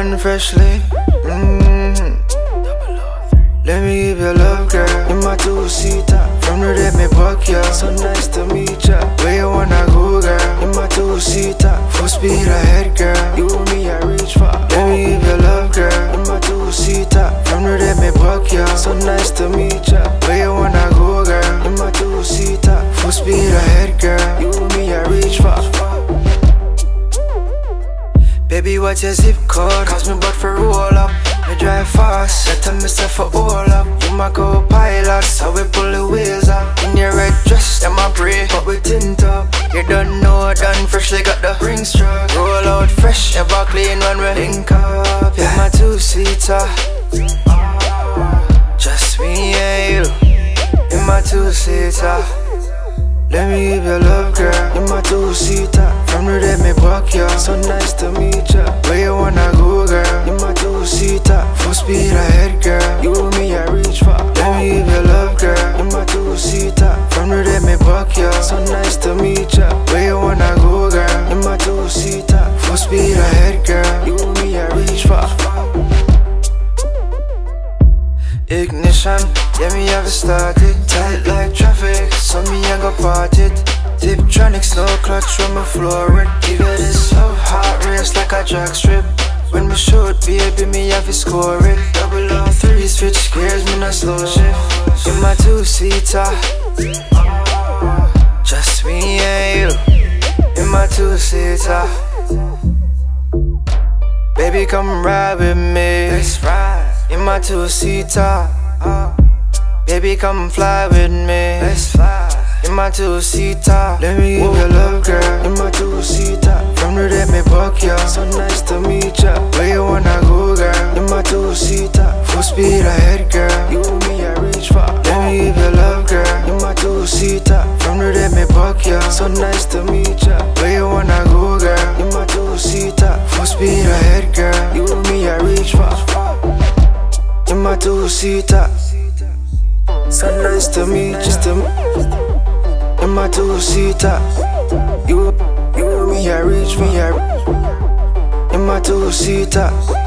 done freshly. Let me give you love, girl. In my two-seater, from the day me buck ya. So nice to meet ya. Where you wanna go, girl? In my two-seater, full speed ahead, girl. You and me, I reach far. Let me give you love, girl. In my two-seater, from the day me buck ya. So nice to meet ya. Where you wanna go, girl? In my two-seater, full speed ahead, girl. You and me, I reach far. Baby, what's your zip code? Cause me but for roll up. Me drive fast, I tell myself for all up. You my co-pilot, so we pull the wheels up. In your red dress, them I pray, but we tint up. You don't know, done freshly got the ring struck. Roll out fresh, ever clean when we link up. Yeah, my two-seater, just me and you. In my two-seater, let me give you love, girl. In my two-seater, from the day me buck ya. So nice to meet ya. Where you wanna go, girl? In my two-seater, full speed ahead, girl. You and me, I reach far. Let me give you love, girl. In my two-seater, from the day me buck ya. So nice to meet ya. Where you wanna go, girl? In my two-seater, full speed ahead, girl. You and me, I reach far. Ignition, yeah, me have it started. Tight like traffic, so me I go part it. Tiptronics, no clutch from my floor it. Give it this love, heart race like a drag strip. When me shoot, baby, me have to score it. 003 switch gears, me no slow shift. In my two-seater, just me and you. In my two-seater, baby, come ride with me. Let's ride. In my two-seater, baby, come fly with me. Let's fly. In my two-seater, let me give you love, girl. In my two-seater, from the day me buck ya. So nice to meet ya. Where you wanna go, girl? In my two-seater, full speed ahead, girl. You and me, I reach far. Let me give you love, girl. In my two-seater, from the day me buck ya. So nice to meet ya. Where you wanna go, girl? In my two-seater, full speed ahead, girl. You and me, I reach far. In my two-seater, so nice to meet you. In my two-seater, you and me, I reach me. In my two-seater.